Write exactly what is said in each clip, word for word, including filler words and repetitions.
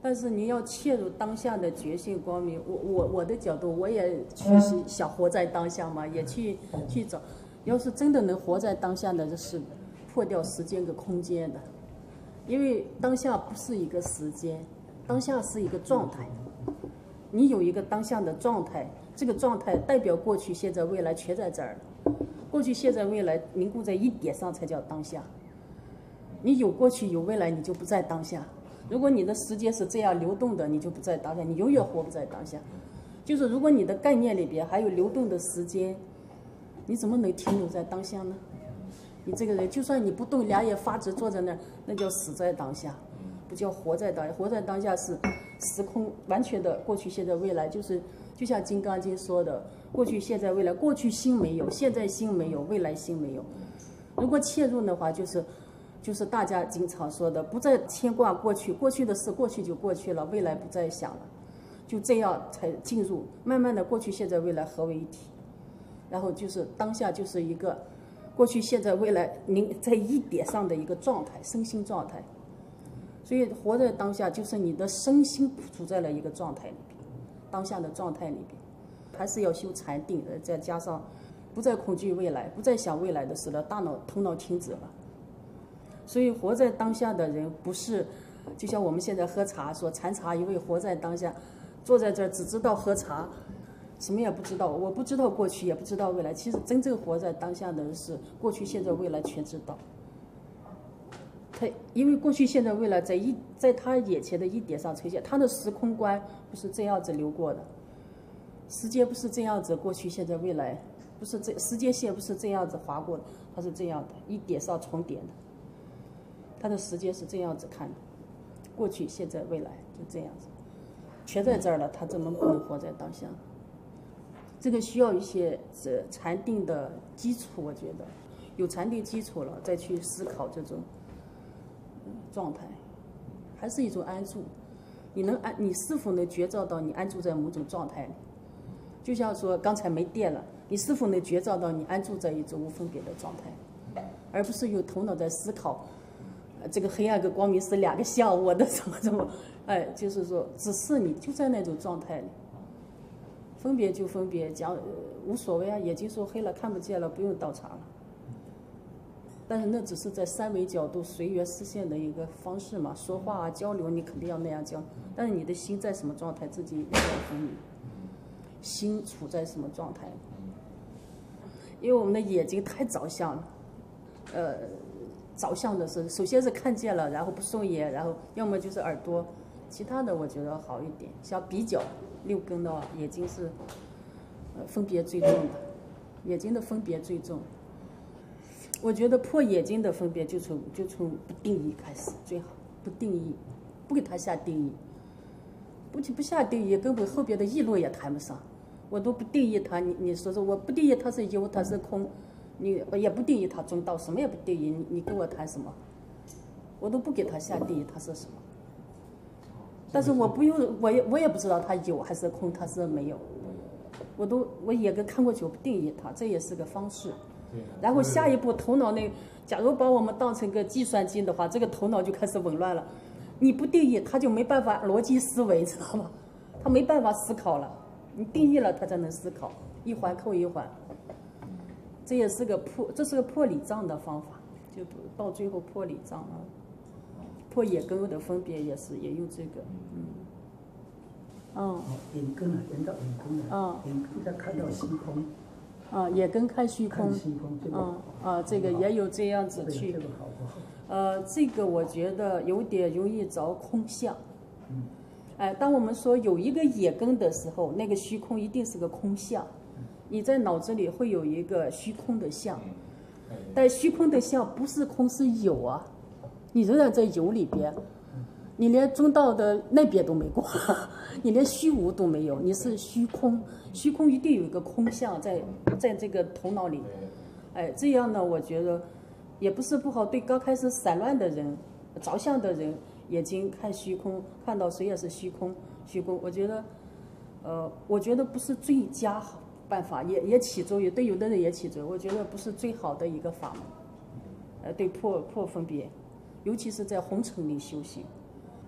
但是你要切入当下的觉性光明，我我我的角度，我也去想活在当下嘛，也去去找。要是真的能活在当下的，是破掉时间跟空间的，因为当下不是一个时间，当下是一个状态。你有一个当下的状态，这个状态代表过去、现在、未来全在这儿了。过去、现在、未来凝固在一点上才叫当下。你有过去有未来，你就不在当下。如果你的时间是这样流动的，你就不在当下，你永远活不在当下。就是如果你的概念里边还有流动的时间，你怎么能停留在当下呢？你这个人，就算你不动，两眼发直坐在那儿，那叫死在当下，不叫活在当下。活在当下是时空完全的过去、现在、未来，就是就像《金刚经》说的，过去、现在、未来。过去心没有，现在心没有，未来心没有。如果切入的话，就是就是大家经常说的，不再牵挂过去，过去的事过去就过去了，未来不再想了，就这样才进入慢慢的过去、现在、未来合为一体。然后就是当下就是一个过去、现在、未来您在一点上的一个状态，身心状态。所以活在当下就是你的身心处在了一个状态里边，当下的状态里边，还是要修禅定，再加上不再恐惧未来，不再想未来的事了，大脑头脑停止了。所以活在当下的人不是就像我们现在喝茶说禅茶一味，活在当下，坐在这儿只知道喝茶，什么也不知道，我不知道过去，也不知道未来。其实真正活在当下的人是过去、现在、未来全知道。他因为过去、现在、未来在一在他眼前的一点上呈现，他的时空观不是这样子流过的，时间不是这样子，过去、现在、未来不是这时间线不是这样子划过的，它是这样的，一点上重叠的。他的时间是这样子看的，过去、现在、未来就这样子，全在这儿了，他怎么不能活在当下？这个需要一些这禅定的基础，我觉得有禅定基础了，再去思考这种状态，还是一种安住。你能安，你是否能觉照到你安住在某种状态里？就像说刚才没电了，你是否能觉照到你安住在一种无分别的状态，而不是用头脑在思考，呃、这个黑暗跟光明是两个相，我的怎么怎么，哎，就是说，只是你就在那种状态里。分别就分别，讲、呃、无所谓啊，眼睛说黑了看不见了，不用倒茶了。但是那只是在三维角度随缘实现的一个方式嘛，说话啊交流你肯定要那样交，但是你的心在什么状态自己要分明，心处在什么状态？因为我们的眼睛太着相了，呃，着相的是首先是看见了，然后不送眼，然后要么就是耳朵，其他的我觉得好一点，像鼻角。六根的眼睛是，呃，分别最重的，眼睛的分别最重。我觉得破眼睛的分别就从就从不定义开始最好，不定义，不给他下定义，不不下定义，根本后边的议论也谈不上。我都不定义它，你你说说我不定义它是有，它是空，你也不定义它中道，什么也不定义，你你跟我谈什么？我都不给他下定义，它是什么？但是我不用，我也我也不知道它有还是空，它是没有，我都我眼根看过去，我不定义它，这也是个方式。然后下一步头脑那，假如把我们当成个计算机的话，这个头脑就开始紊乱了。你不定义，它就没办法逻辑思维，知道吗？它没办法思考了。你定义了，它才能思考，一环扣一环。这也是个破，这是个破理障的方法，就到最后破理障啊。破眼根的分别也是也用这个，嗯，嗯， 眼根啊，眼到眼根啊，眼根再看到虚空， 啊，眼根看虚空， 虚空，这个啊啊，这个也有这样子去，呃，这个我觉得有点容易着空相，嗯，哎，当我们说有一个眼根的时候，那个虚空一定是个空相，你在脑子里会有一个虚空的相，但虚空的相不是空是有啊。你仍然在有里边，你连中道的那边都没过，你连虚无都没有，你是虚空，虚空一定有一个空相在在这个头脑里，哎，这样呢，我觉得也不是不好，对刚开始散乱的人、着相的人，眼睛看虚空，看到谁也是虚空，虚空，我觉得，呃，我觉得不是最佳办法，也也起作用，对有的人也起作用，我觉得不是最好的一个法门，呃，对破破分别。尤其是在红尘里修行，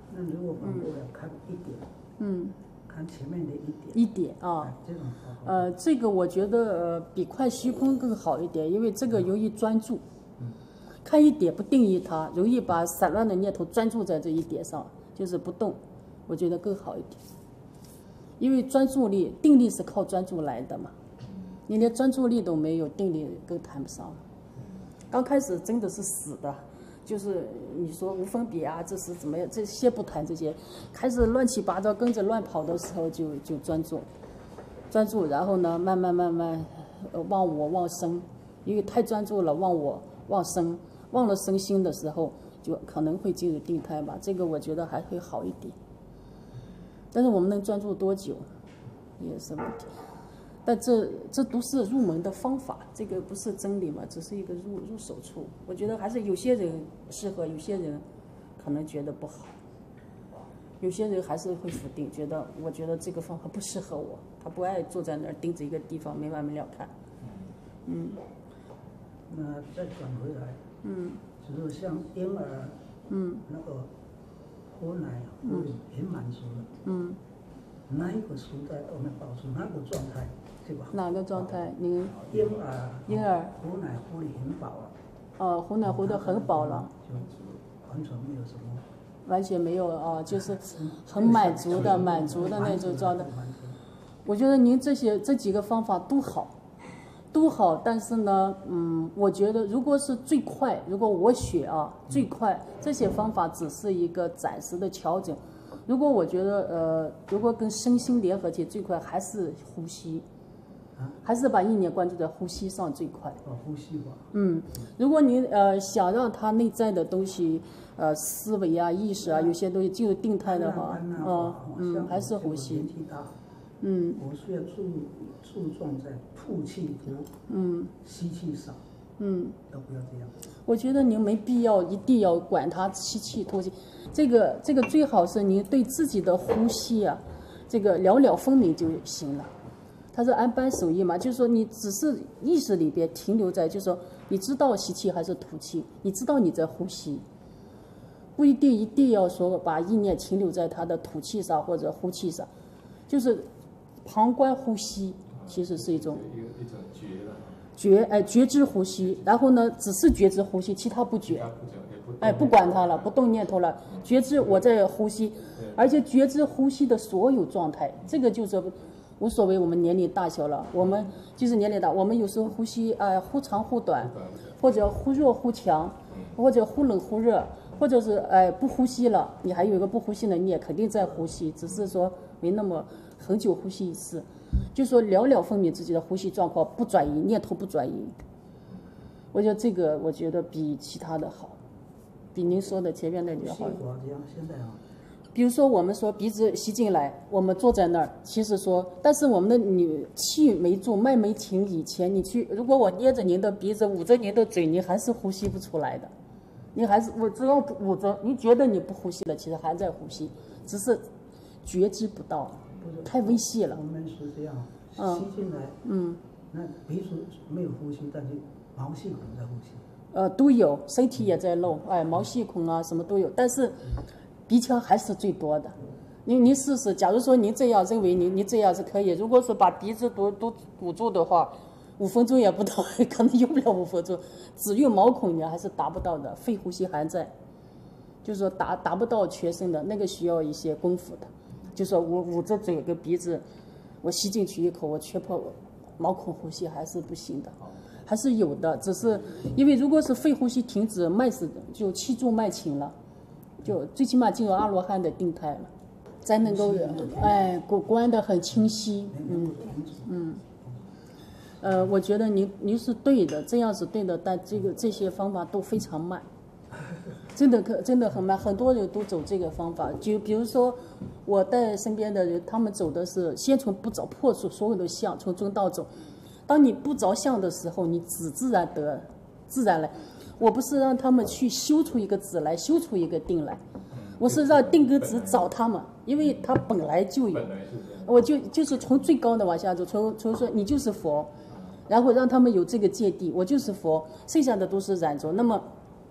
那如果反过来看一点， 嗯， 看前面的一点， 一点啊， 哎这种方法， 呃，这个我觉得呃比快虚空更好一点，因为这个容易专注。看一点不定义它，容易把散乱的念头专注在这一点上，就是不动，我觉得更好一点。因为专注力、定力是靠专注来的嘛，你连专注力都没有，定力更谈不上了。刚开始真的是死的，就是你说无分别啊，这是怎么样？这些不谈这些，开始乱七八糟跟着乱跑的时候就就专注，专注，然后呢，慢慢慢慢，呃，忘我忘生，因为太专注了，忘我忘生。忘了身心的时候，就可能会进入定态吧。这个我觉得还会好一点，但是我们能专注多久，也是问题。但这这都是入门的方法，这个不是真理嘛，只是一个入入手处。我觉得还是有些人适合，有些人可能觉得不好，有些人还是会否定，觉得我觉得这个方法不适合我，他不爱坐在那儿盯着一个地方没完没了看。嗯。 那再转回来。 嗯， 就是像婴儿，嗯，那个喝奶会很满足的，嗯，那一个时代我们保持那个状态，对吧？ 哪个状态？您婴儿， 婴儿喝奶喝得很饱了， 哦，喝奶喝得很饱了， 就完全没有什么， 完全没有啊，就是很满足的、满足的那种状态。我觉得您这些这几个方法都好。都好，但是呢，嗯，我觉得如果是最快，如果我选啊最快，这些方法只是一个暂时的调整。如果我觉得呃，如果跟身心联合起最快，还是呼吸，还是把意念关注在呼吸上最快。 哦，呼吸吧。 嗯，如果您呃想让他内在的东西，呃思维啊、意识啊，有些东西进入定态的话，嗯嗯，还是呼吸。嗯， 我是要注注重在吐气多，嗯，吸气少，嗯，要不要这样？ 我觉得您没必要一定要管它吸气吐气，这个这个最好是您对自己的呼吸啊，这个了了分明就行了。它是安般守意嘛，就是说你只是意识里边停留在，就是说你知道吸气还是吐气，你知道你在呼吸，不一定一定要说把意念停留在它的吐气上或者呼气上，就是旁观呼吸。其实是一种一个一种觉了， 觉哎觉知呼吸，然后呢只是觉知呼吸，其他不觉，哎不管它了，不动念头了，觉知我在呼吸，而且觉知呼吸的所有状态，这个就是无所谓我们年龄大小了，我们就是年龄大，我们有时候呼吸哎忽长忽短，或者忽弱忽强，或者忽冷忽热，或者是哎不呼吸了，你还有一个不呼吸的，你也肯定在呼吸，只是说没那么很久呼吸一次。就说了了分明自己的呼吸状况，不转移，念头不转移。我觉得这个，我觉得比其他的好，比您说的前面那句好。 现在啊， 比如说我们说鼻子吸进来，我们坐在那儿，其实说，但是我们的你气没住，脉没停以前，你去，如果我捏着您的鼻子，捂着您的嘴，你还是呼吸不出来的。你还是我只要捂着，你觉得你不呼吸了，其实还在呼吸，只是觉知不到。太微细了。 我们是这样，吸进来，嗯，那鼻子没有呼吸，但是毛细孔在呼吸。 呃，都有，身体也在漏，哎，毛细孔啊什么都有，但是鼻腔还是最多的。您您试试，假如说您这样认为您您这样是可以，如果是把鼻子都都堵住的话，五分钟也不到，可能用不了五分钟，只用毛孔你还是达不到的，肺呼吸还在，就是说达达不到全身的那个需要一些功夫的。就说我捂着嘴跟鼻子，我吸进去一口，我缺破毛孔呼吸还是不行的，还是有的，只是因为如果是肺呼吸停止，脉是就气住脉停了，就最起码进入阿罗汉的定态了，才能够哎观得很清晰，嗯嗯，呃，我觉得您您是对的，这样是对的，但这个这些方法都非常慢。真的可真的很慢，很多人都走这个方法。就比如说，我带身边的人，他们走的是先从不着破除所有的相，从中道走。当你不着相的时候，你止自然得，自然来。我不是让他们去修出一个止来，修出一个定来，我是让定跟止找他们，因为他本来就有。我就就是从最高的往下走，从从说你就是佛，然后让他们有这个芥蒂，我就是佛，剩下的都是染着。那么。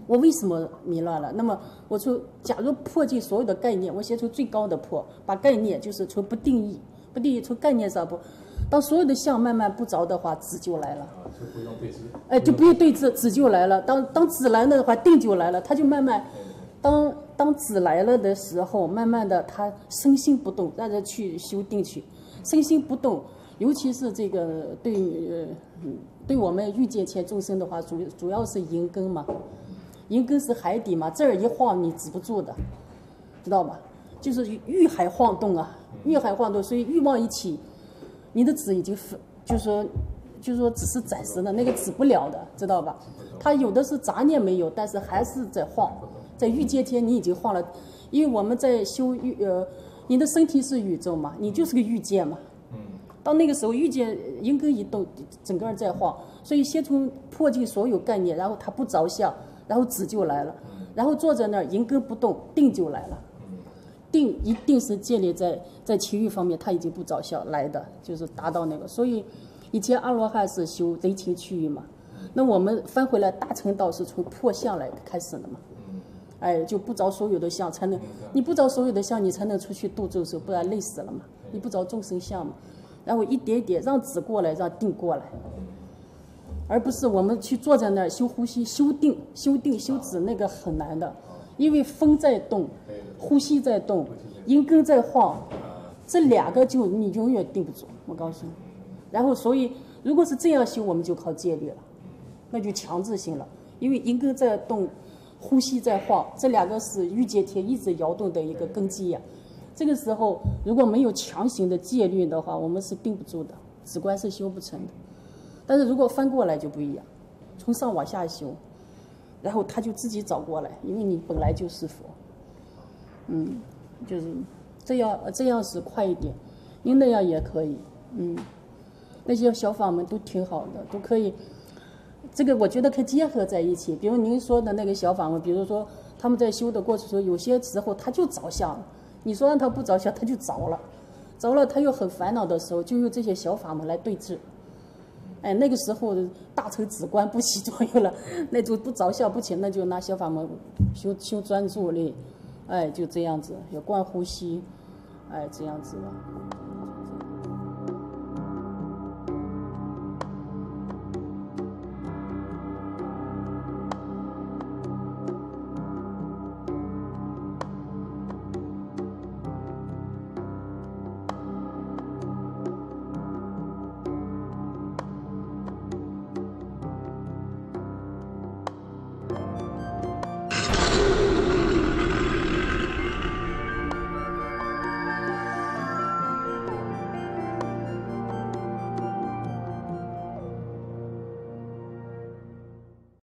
我为什么迷乱了？那么我说，假如破尽所有的概念，我写出最高的破，把概念就是从不定义，不定义从概念上破，当所有的相慢慢不着的话，止就来了。 啊，就不用对峙。 哎，就不用对峙，止就来了。当当止来了的话，定就来了，他就慢慢。当当止来了的时候，慢慢的他身心不动，让他去修定去，身心不动，尤其是这个对呃对我们欲界前众生的话，主主要是银根嘛，银根是海底嘛，这儿一晃你止不住的，知道吧？就是欲海晃动啊，欲海晃动，所以欲望一起，你的止已经就是说就是说只是暂时的，那个止不了的，知道吧？它有的是杂念没有，但是还是在晃。在欲界天，你已经晃了，因为我们在修欲呃，你的身体是宇宙嘛，你就是个欲界嘛。到那个时候，欲界银根一动，整个人在晃，所以先从破尽所有概念，然后它不着相，然后止就来了，然后坐在那儿，银根不动，定就来了。定一定是建立在在情欲方面，它已经不着相来的，就是达到那个。所以以前阿罗汉是修人情趣欲嘛，那我们翻回来大乘道是从破相来开始的嘛。哎，就不着所有的相，才能你不着所有的相，你才能出去度众生，不然累死了嘛。你不着众生相嘛，然后一点一点让止过来，让定过来，而不是我们去坐在那儿修呼吸、修定、修定、修止，那个很难的，因为风在动，呼吸在动，银根在晃，这两个就你永远定不住。我告诉你，然后所以如果是这样修，我们就靠戒律了，那就强制性了，因为银根在动。呼吸在晃，这两个是欲界天一直摇动的一个根基呀、啊。这个时候如果没有强行的戒律的话，我们是定不住的，止观是修不成的。但是如果翻过来就不一样，从上往下修，然后他就自己找过来，因为你本来就是佛。嗯，就是这样，这样是快一点，因为那样也可以。嗯，那些小法门都挺好的，都可以。这个我觉得可以结合在一起，比如您说的那个小法门，比如说他们在修的过程中，有些时候他就着相了，你说让他不着相，他就着了，着了他又很烦恼的时候，就用这些小法门来对治。哎，那个时候大乘止观不起作用了，那就不着相不起，那就拿小法门修修专注力，哎，就这样子，有观呼吸，哎，这样子了。